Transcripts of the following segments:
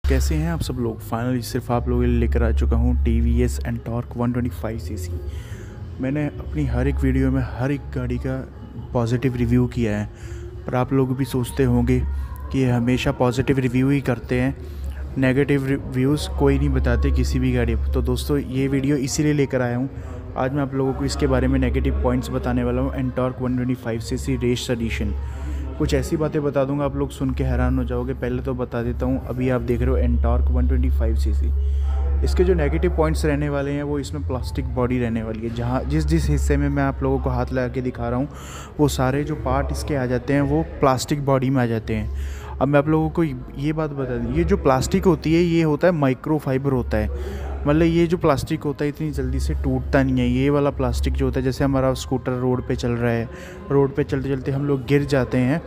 कैसे हैं आप सब लोग। फाइनली सिर्फ आप लोगों के लिए लेकर आ चुका हूँ TVS एंटॉर्क 125cc। मैंने अपनी हर एक वीडियो में हर एक गाड़ी का पॉजिटिव रिव्यू किया है, पर आप लोग भी सोचते होंगे कि हमेशा पॉजिटिव रिव्यू ही करते हैं, नेगेटिव रिव्यूज़ कोई नहीं बताते किसी भी गाड़ी पर। तो दोस्तों ये वीडियो इसीलिए लेकर आया हूँ। आज मैं आप लोगों को इसके बारे में नेगेटिव पॉइंट्स बताने वाला हूँ। एंटॉर्क 125cc रेस एडिशन, कुछ ऐसी बातें बता दूंगा आप लोग सुन के हैरान हो जाओगे। पहले तो बता देता हूँ, अभी आप देख रहे हो एंटॉर्क 125cc। इसके जो नेगेटिव पॉइंट्स रहने वाले हैं वो इसमें प्लास्टिक बॉडी रहने वाली है। जहाँ जिस हिस्से में मैं आप लोगों को हाथ लगा के दिखा रहा हूँ वो सारे जो पार्ट इसके आ जाते हैं वो प्लास्टिक बॉडी में आ जाते हैं। अब मैं आप लोगों को ये बात बता दूँ, ये जो प्लास्टिक होती है ये होता है माइक्रो फाइबर होता है। मतलब ये जो प्लास्टिक होता है इतनी जल्दी से टूटता नहीं है। ये वाला प्लास्टिक जो होता है, जैसे हमारा स्कूटर रोड पे चल रहा है, रोड पे चलते चलते हम लोग गिर जाते हैं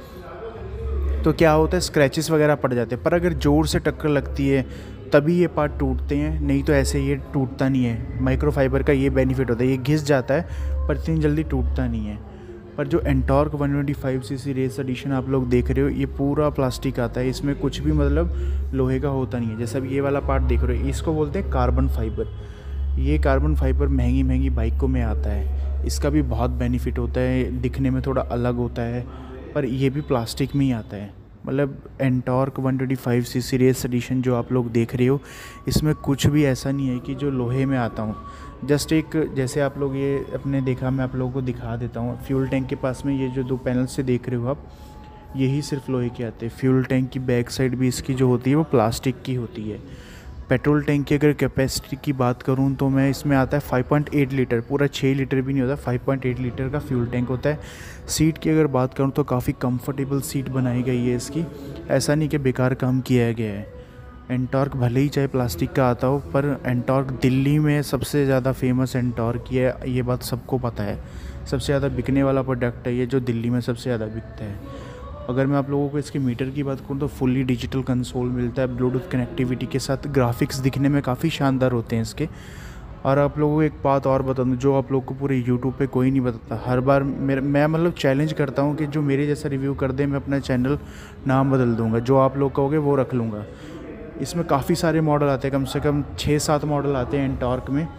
तो क्या होता है, स्क्रैचेस वगैरह पड़ जाते हैं। पर अगर ज़ोर से टक्कर लगती है तभी ये पार्ट टूटते हैं, नहीं तो ऐसे ये टूटता नहीं है। माइक्रो फाइबर का ये बेनिफिट होता है, ये घिस जाता है पर इतनी जल्दी टूटता नहीं है। पर जो एंटॉर्क 125cc रेस एडिशन आप लोग देख रहे हो ये पूरा प्लास्टिक आता है, इसमें कुछ भी मतलब लोहे का होता नहीं है। जैसे अब ये वाला पार्ट देख रहे हो, इसको बोलते हैं कार्बन फाइबर। ये कार्बन फाइबर महंगी महंगी बाइकों में आता है, इसका भी बहुत बेनिफिट होता है, दिखने में थोड़ा अलग होता है, पर ये भी प्लास्टिक में ही आता है। मतलब एंटॉर्क 125cc रेस एडिशन जो आप लोग देख रहे हो इसमें कुछ भी ऐसा नहीं है कि जो लोहे में आता हूँ। जस्ट एक, जैसे आप लोग ये अपने देखा, मैं आप लोगों को दिखा देता हूँ। फ्यूल टैंक के पास में ये जो दो पैनल से देख रहे हो आप, यही सिर्फ लोहे के आते हैं। फ्यूल टैंक की बैक साइड भी इसकी जो होती है वो प्लास्टिक की होती है। पेट्रोल टैंक की अगर कैपेसिटी की बात करूं तो मैं इसमें आता है 5.8 लीटर, पूरा 6 लीटर भी नहीं होता, 5.8 लीटर का फ्यूल टैंक होता है। सीट की अगर बात करूं तो काफ़ी कंफर्टेबल सीट बनाई गई है इसकी, ऐसा नहीं कि बेकार काम किया गया है। एंटॉर्क भले ही चाहे प्लास्टिक का आता हो, पर एंटॉर्क दिल्ली में सबसे ज़्यादा फेमस एंटॉर्क ही है, ये बात सबको पता है। सबसे ज़्यादा बिकने वाला प्रोडक्ट है ये, जो दिल्ली में सबसे ज़्यादा बिकता है। अगर मैं आप लोगों को इसके मीटर की बात करूँ तो फुल्ली डिजिटल कंसोल मिलता है, ब्लूटूथ कनेक्टिविटी के साथ। ग्राफिक्स दिखने में काफ़ी शानदार होते हैं इसके। और आप लोगों को एक बात और बता दूँ जो आप लोगों को पूरे यूट्यूब पे कोई नहीं बताता। हर बार मैं मतलब चैलेंज करता हूँ कि जो मेरे जैसा रिव्यू कर दे, मैं अपना चैनल नाम बदल दूँगा, जो आप लोग कहोगे वो रख लूँगा। इसमें काफ़ी सारे मॉडल आते हैं, कम से कम 6-7 मॉडल आते हैं एंटॉर्क में।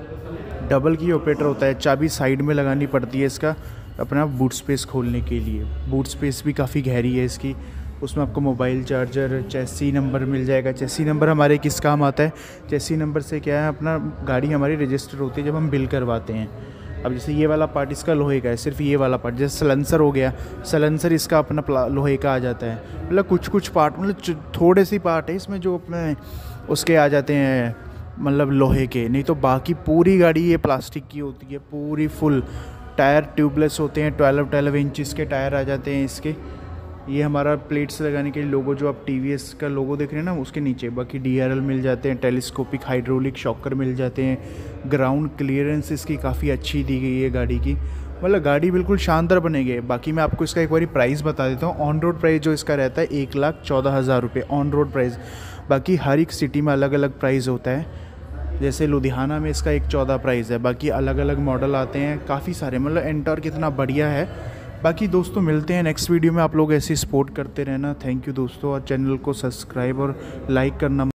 डबल की ऑपरेटर होता है, चाबी साइड में लगानी पड़ती है इसका अपना बूट स्पेस खोलने के लिए। बूट स्पेस भी काफ़ी गहरी है इसकी। उसमें आपको मोबाइल चार्जर, चेसी नंबर मिल जाएगा। चेसी नंबर हमारे किस काम आता है, चेसी नंबर से क्या है, अपना गाड़ी हमारी रजिस्टर होती है जब हम बिल करवाते हैं। अब जैसे ये वाला पार्ट इसका लोहे का है, सिर्फ ये वाला पार्ट, जैसे सलेंसर हो गया, सलेंसर इसका अपना लोहे का आ जाता है। मतलब कुछ पार्ट, मतलब थोड़े सी पार्ट है इसमें जो अपने उसके आ जाते हैं, मतलब लोहे के, नहीं तो बाकी पूरी गाड़ी ये प्लास्टिक की होती है पूरी फुल। टायर ट्यूबलेस होते हैं, 12 इंचज़ के टायर आ जाते हैं इसके। ये हमारा प्लेट्स लगाने के लिए लोगो, जो आप TVS का लोगो देख रहे हैं ना उसके नीचे। बाकी DRL मिल जाते हैं, टेलीस्कोपिक हाइड्रोलिक शॉकर मिल जाते हैं। ग्राउंड क्लियरेंस इसकी काफ़ी अच्छी दी गई है गाड़ी की, मतलब गाड़ी बिल्कुल शानदार बनेगी है। बाकी मैं आपको इसका एक बारी प्राइस बता देता हूँ। ऑन रोड प्राइस जो इसका रहता है 1,14,000 रुपये ऑन रोड प्राइस। बाकी हर एक सिटी में अलग अलग प्राइस होता है। जैसे लुधियाना में इसका 1,14 प्राइस है, बाकी अलग अलग मॉडल आते हैं काफ़ी सारे। मतलब एंटॉर्क इतना बढ़िया है। बाकी दोस्तों मिलते हैं नेक्स्ट वीडियो में, आप लोग ऐसे सपोर्ट करते रहना। थैंक यू दोस्तों, और चैनल को सब्सक्राइब और लाइक करना